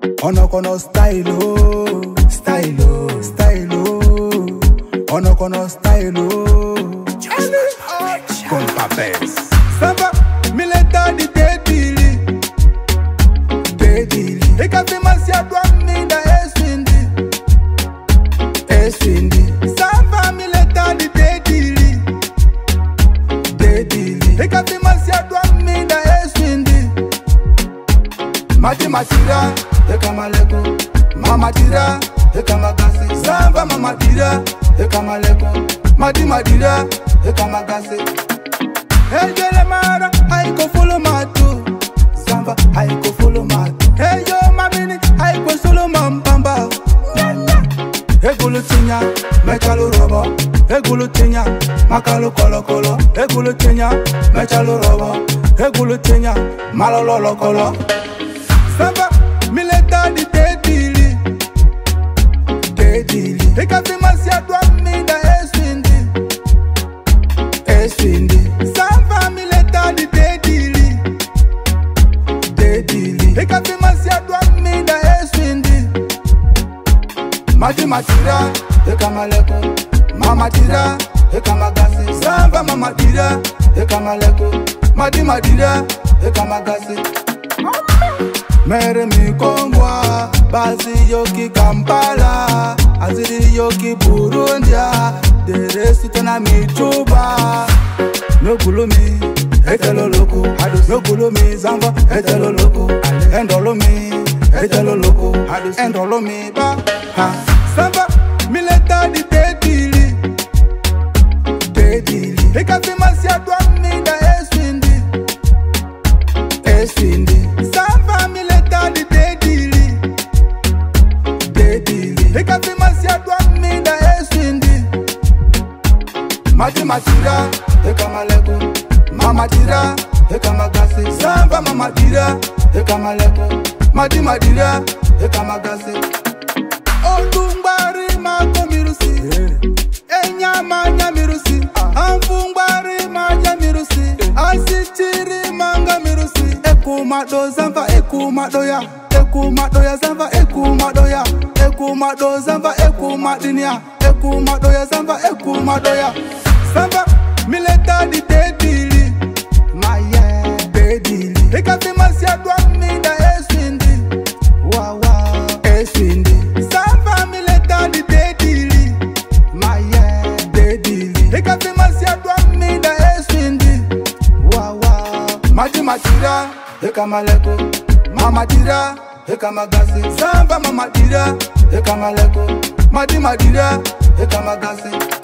Ono kono style oh, style oh, style oh. Ono kono style oh. Con papels. Samba mileta di dedili, dedili. E cafe masia tua mida eswindi. Samba mileta di dedili, dedili. E cafe masia tua mida eswindi. Mati matira, e kamaleko. Mama tira, e kamagasi. Samba mama tira, e kamaleko. Mati matira, e kamagasi. Hey yo mara, I go follow my too. Samba, I go follow my too. Hey yo mamini, I go solo mambamba. Hey gulu tinya, mechalo robo. Hey gulu tinya, makalo kolo kolo. Hey gulu tinya, mechalo robo. Hey gulu tinya, malolo kolo. Samba, mileta di dedili, dedili. Hey kafi masia tua mida eswindi. Samba mileta di dedili, dedili. E kafi masia tua mida eswindi. Mati matira, e kamaleko. Mama tira, e kamagasi. Samba mama tira, e kamaleko. Mati matira, e kamagasi. Mere mi kongwa, basi yoki Kampala, aziri yoki Burundia, dere tena mi chuba. No gulumi, etelo loko. No gulumi, zamba, etelo loko. Endolo mi, etelo loko. Endolo mi ba. Samba, mileta di dedili, dedili. E kafi masia tua mida eswindi. Samba mileta di dedili, dedili. E kafi masia tua mida eswindi. Mati matira, e kamaleko. Mama tira, e kamagasi. Samba mama tira, e kamaleko. Mati matira, e kamagasi. Odumbari mako mirusi, enyama nyamirusi. Amfumbari manya mirusi, asitiri manga mirusi. Ekumado zamba ekumado ya, ekumado ya zamba ekumado ya, ekumado zamba ekumadinia, ekumado ya zamba ekumado ya. Samba mileta di dedili, maye dedili. E kafi masia tua mida eswindi, wawa eswindi. Samba mileta di dedili, maye dedili. E kafi masia tua mida eswindi, wawa. Mati matira, e kamaleko. Mama tira, e kamagasi. Samba mama tira, e kamaleko. Mati matira, e kamagasi.